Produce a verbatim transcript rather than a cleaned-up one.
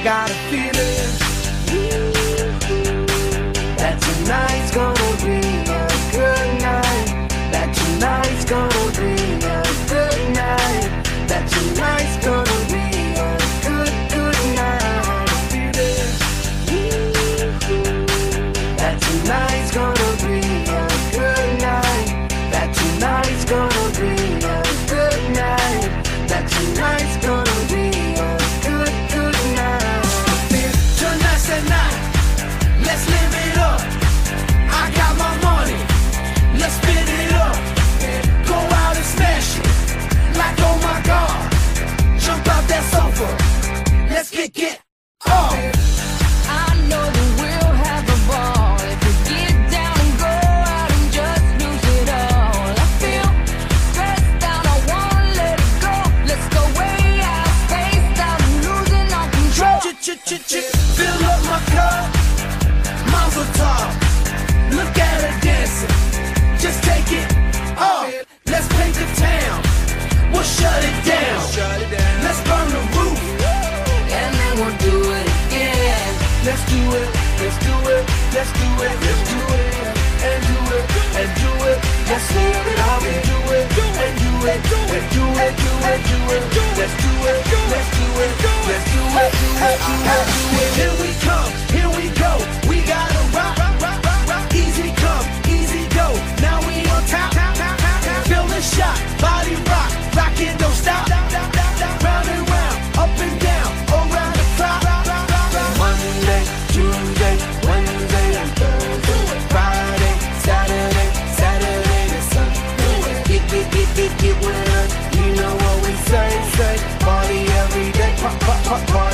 got a feeling that tonight's gonna be a good night. That tonight's gonna be a good night. That tonight's gonna be a good, good night. Feeling that tonight's gonna be a good night. That tonight's gonna be a good night. That tonight's gonna be a good, good night. Tonight's the night. Let's live it up. I got my money. Let's spin it up. Go out and smash it. Like oh my God. Jump out that sofa. Let's kick it off. I know that we'll have a ball if we get down and go out and just lose it all. I feel stressed out, I wanna let it go. Let's go way out, spaced out, and losing all control. Ch-ch-ch-ch, fill up my cup. Mazel tov. Look at her dancing. Just take it off. Let's paint the town. We'll shut it down. Let's burn the roof. And then we'll do it again. Let's do it. Let's do it. Let's do it. Let's do it. And do it. And do it. Let's live it up and do it. And do it. And do it. Do it. Do it. Let's do it. Let's do it. Let's do it. Do it. Do it. Do it. Here we come. Here we go. We gotta rock. Easy come. Easy go. Now we on top. Feel the shot. Body rock. Rock it. Don't stop. Round and round. Up and down. Around the clock. Monday, Tuesday, Wednesday, and Thursday. Friday, Saturday, Saturday to Sunday. Get, get, get, get, get with us. You know what we say, say. Party every day. Pop, pop, pop, pop.